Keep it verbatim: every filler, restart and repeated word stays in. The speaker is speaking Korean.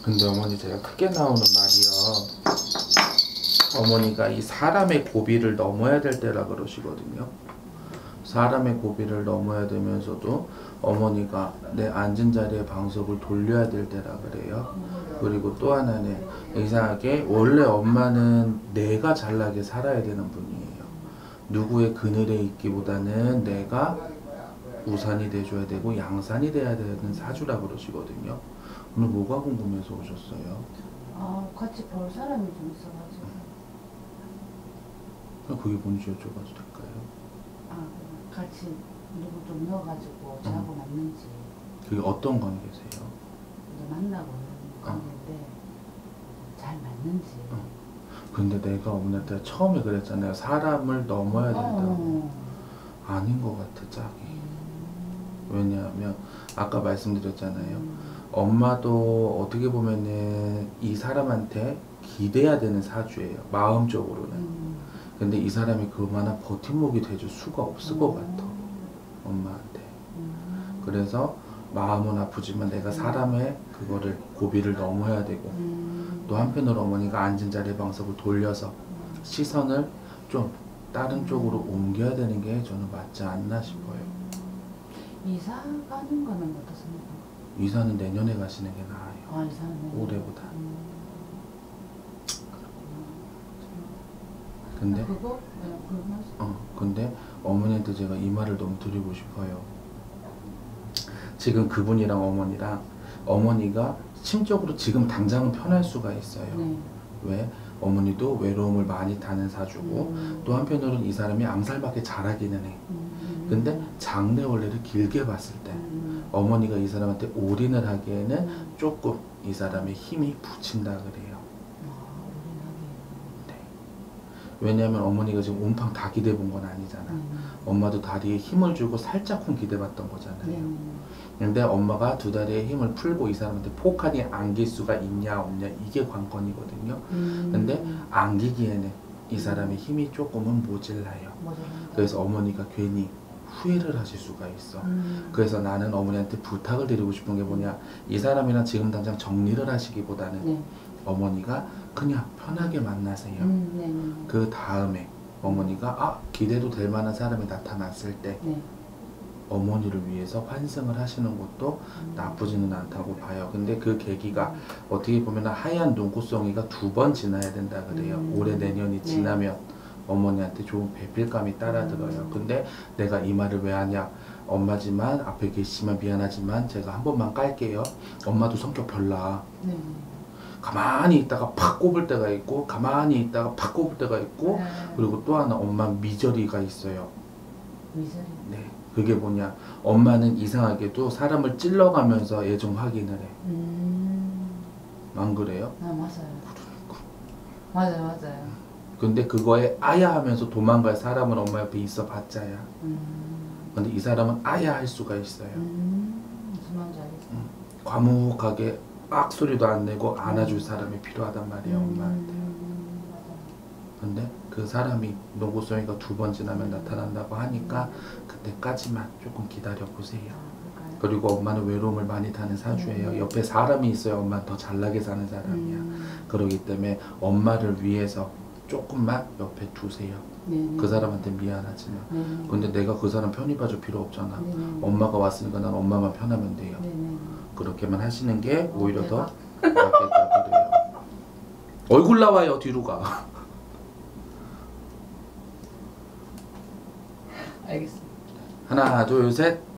근데 어머니 제가 크게 나오는 말이요. 어머니가 이 사람의 고비를 넘어야 될 때라 그러시거든요. 사람의 고비를 넘어야 되면서도 어머니가 내 앉은 자리에 방석을 돌려야 될 때라 그래요. 그리고 또 하나는 이상하게 원래 엄마는 내가 잘나게 살아야 되는 분이에요. 누구의 그늘에 있기보다는 내가 우산이 돼줘야 되고 양산이 돼야 되는 사주라 그러시거든요. 오늘 뭐가 궁금해서 오셨어요? 아, 같이 볼 사람이 좀 있어가지고. 그게 뭔지 여쭤봐도 될까요? 아, 같이 누구 좀 넣어가지고 저하고 음. 맞는지. 그게 어떤 관계세요? 이제 만나고 있는 관계인데 잘 맞는지. 어. 근데 내가 어머니한테 처음에 그랬잖아요. 사람을 넘어야 된다고. 어. 아닌 것 같아, 짝이. 음. 왜냐하면 아까 말씀드렸잖아요. 음. 엄마도 어떻게 보면은 이 사람한테 기대야 되는 사주예요. 마음적으로는. 음. 근데 이 사람이 그만한 버팀목이 돼줄 수가 없을 음. 것 같아. 엄마한테. 음. 그래서 마음은 아프지만 내가 사람의 그거를 고비를 넘어야 되고 음. 또 한편으로 어머니가 앉은 자리 방석을 돌려서 음. 시선을 좀 다른 음. 쪽으로 옮겨야 되는 게 저는 맞지 않나 싶어요. 이사 가는 거는 어떻습니까? 이사는 내년에 가시는 게 나아요. 아, 이사는 올해보다. 음. 근데 그거? 네, 그거 어 근데 어머니한테 제가 이 말을 너무 드리고 싶어요. 지금 그분이랑 어머니랑 어머니가 심적으로 지금 당장은 편할 수가 있어요. 네. 왜? 어머니도 외로움을 많이 타는 사주고 음. 또 한편으로는 이 사람이 암살밖에 잘하기는 해. 음. 근데 장래 원래를 길게 봤을 때 음. 어머니가 이 사람한테 올인을 하기에는 음. 조금 이 사람의 힘이 붙인다 그래요. 네. 왜냐하면 어머니가 지금 온팡 다 기대 본 건 아니잖아. 음. 엄마도 다리에 힘을 주고 살짝쿵 기대봤던 거잖아요. 음. 근데 엄마가 두 다리에 힘을 풀고 이 사람한테 포칸이 안길 수가 있냐 없냐 이게 관건이거든요. 음. 근데 안기기에는 이 사람의 힘이 조금은 모질라요. 모자란다. 그래서 어머니가 괜히 후회를 하실 수가 있어. 음. 그래서 나는 어머니한테 부탁을 드리고 싶은 게 뭐냐, 이 사람이랑 지금 당장 정리를 하시기보다는 네. 어머니가 그냥 편하게 만나세요. 음. 네. 네. 그 다음에 어머니가 아 기대도 될 만한 사람이 나타났을 때 네. 어머니를 위해서 환승을 하시는 것도 음. 나쁘지는 않다고 봐요. 근데 그 계기가 어떻게 보면 하얀 눈꽃송이가 두 번 지나야 된다 그래요. 음. 올해 내년이 네. 지나면 어머니한테 좋은 배필감이 따라들어요. 음. 근데 내가 이 말을 왜 하냐, 엄마지만 앞에 계시지만 미안하지만 제가 한 번만 깔게요. 엄마도 성격 별나. 네. 가만히 있다가 팍 꼽을 때가 있고 가만히 있다가 팍 꼽을 때가 있고 네. 그리고 또 하나 엄마 미저리가 있어요. 미저리. 네, 그게 뭐냐, 엄마는 이상하게도 사람을 찔러가면서 애정 확인을 해. 음. 안 그래요? 아, 맞아요. 맞아요, 맞아요. 근데 그거에 아야 하면서 도망갈 사람은 엄마 옆에 있어 봤자야. 음. 근데 이 사람은 아야 할 수가 있어요. 음. 무슨 말인지 알겠어. 음, 과묵하게 악 소리도 안 내고 안아줄 사람이 필요하단 말이에요, 엄마한테. 음. 맞아요. 근데 그 사람이 노고송이가 두 번 지나면 나타난다고 하니까 그때까지만 조금 기다려 보세요. 아, 그럴까요? 그리고 엄마는 외로움을 많이 타는 사주예요. 음. 옆에 사람이 있어야 엄마는 더 잘나게 사는 사람이야. 음. 그렇기 때문에 엄마를 위해서 조금만 옆에 두세요. 네. 그 사람한테 미안하지만. 네. 근데 내가 그 사람 편히 봐줄 필요 없잖아. 네. 엄마가 왔으니까 난 엄마만 편하면 돼요. 네. 네. 그렇게만 하시는 게 오히려 더 대박. 낫겠다 그래요. 얼굴 나와요, 뒤로 가. 알겠습니다. 하나, 둘, 셋.